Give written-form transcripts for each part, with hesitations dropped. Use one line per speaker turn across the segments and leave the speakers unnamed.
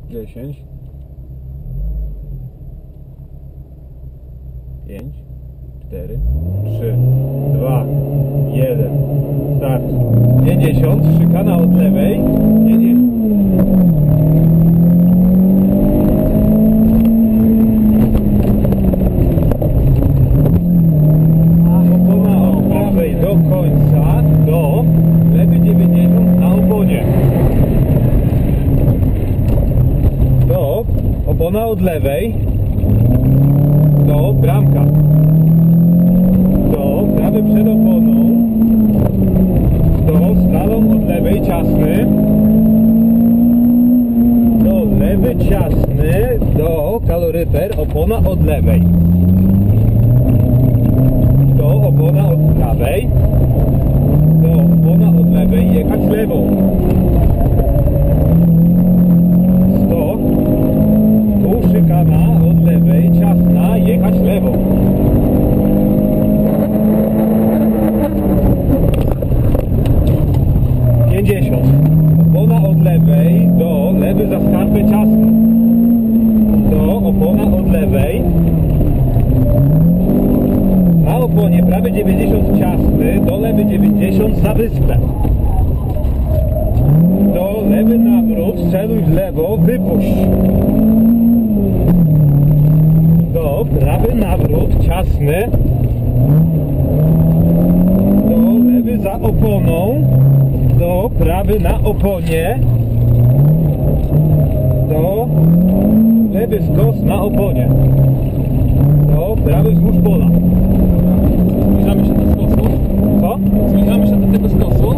10, 5, 4, 3, 2, 1, start. 50, szykana od lewej. Opona od prawej do końca, do lewy 90 na oponie. Do opona od lewej, do bramka. Do prawy przed oponą, do slalom od lewej ciasny, do lewy ciasny, do kaloryfer opona od lewej, do opona od prawej, do opona od lewej jechać lewą, 100, tu szykana od lewej ciasna jechać lewą. 50. Opona od lewej, do lewy za skarpę ciasno. Do opona od lewej. Na oponie prawy 90 ciasny, do lewy 90 za wyspę. Do lewy nawrót, celuj w lewo, wypuść. Do prawy nawrót ciasny. Do lewy za oponą. Do prawy na oponie, do lewy skos na oponie, do prawy wzdłuż pola.
Zbliżamy się do skosu.
Co?
Zbliżamy się do tego skosu.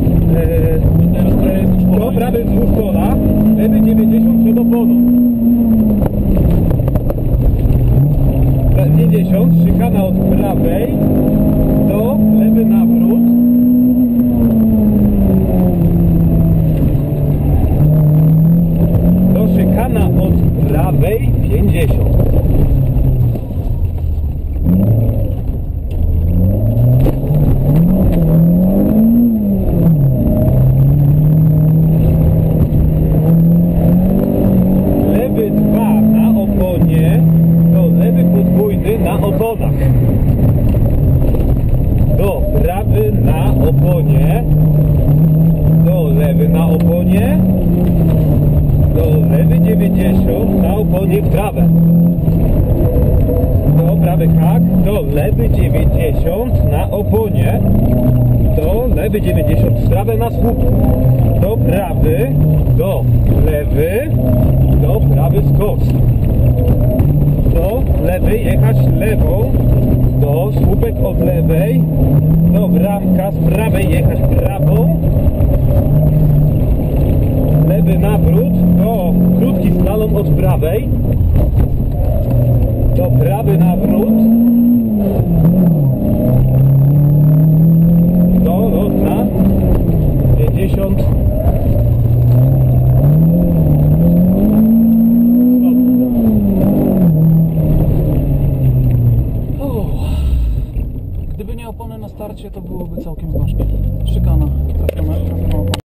Do prawy wzdłuż pola, lewy 90 przed oponą. 50, szykana od prawej, do lewy nawrót. Szykana od prawej 50. Lewy 2 na oponie, to lewy podwójny na oponach. Do prawy na oponie, do lewy na oponie, do lewy 90 na oponie w prawe. Do prawy hak, do lewy 90 na oponie. Do lewy 90 w prawe na słup. Do prawy, do lewy, do prawy skos. Do lewej jechać lewą, do słupek od lewej, do bramka z prawej jechać prawą. Lewy nawrót, do krótki slalom od prawej, do prawy nawrót, do lotna 50.
Gdyby nie opony na starcie, to byłoby całkiem znośnie. Szykana.